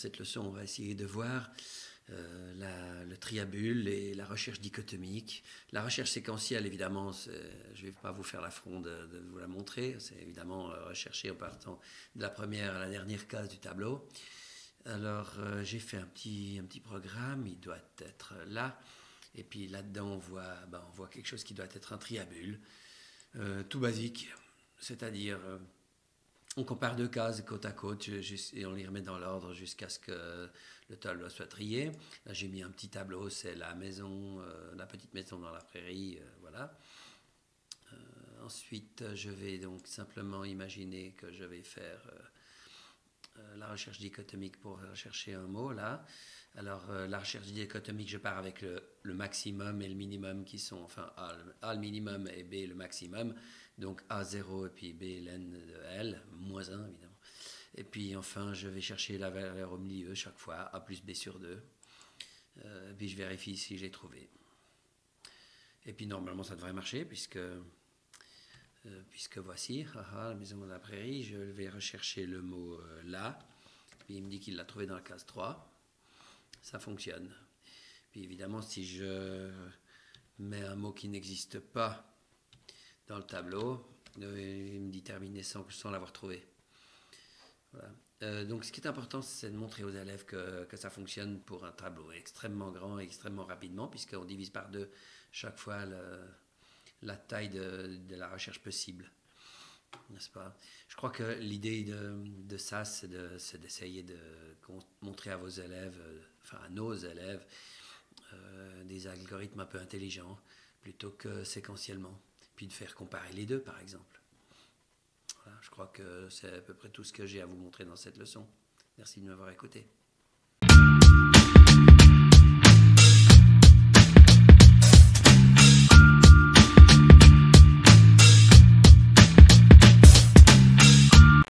cette leçon, on va essayer de voir le triabule et la recherche dichotomique. La recherche séquentielle, évidemment, je ne vais pas vous faire l'affront de vous la montrer. C'est évidemment rechercher en partant de la première à la dernière case du tableau. Alors, j'ai fait un petit programme, il doit être là. Et puis là-dedans, on voit quelque chose qui doit être un triabule, tout basique. C'est-à-dire, on compare deux cases côte à côte et on les remet dans l'ordre jusqu'à ce que le tableau soit trié. Là, j'ai mis un petit tableau, c'est la maison, la petite maison dans la prairie, voilà. Ensuite, je vais donc simplement imaginer que je vais faire la recherche dichotomique pour rechercher un mot, là. Alors, la recherche dichotomique, je pars avec le maximum et le minimum qui sont, enfin, A le minimum et B le maximum. Donc, A0 et puis B ln de L, moins 1, évidemment. Et puis, enfin, je vais chercher la valeur au milieu chaque fois, A plus B sur 2. Puis, je vérifie si j'ai trouvé. Et puis, normalement, ça devrait marcher, puisque voici, la maison de la prairie, je vais rechercher le mot là. Puis, il me dit qu'il l'a trouvé dans la case 3. Ça fonctionne. Puis évidemment, si je mets un mot qui n'existe pas dans le tableau, il me dit terminer sans l'avoir trouvé. Voilà. Donc ce qui est important, c'est de montrer aux élèves que ça fonctionne pour un tableau extrêmement grand et extrêmement rapidement, puisqu'on divise par 2 chaque fois la taille de la recherche possible. N'est-ce pas? Je crois que l'idée de ça, c'est d'essayer de montrer à vos élèves, enfin à nos élèves, des algorithmes un peu intelligents, plutôt que séquentiellement, puis de faire comparer les deux, par exemple. Voilà, je crois que c'est à peu près tout ce que j'ai à vous montrer dans cette leçon. Merci de m'avoir écouté.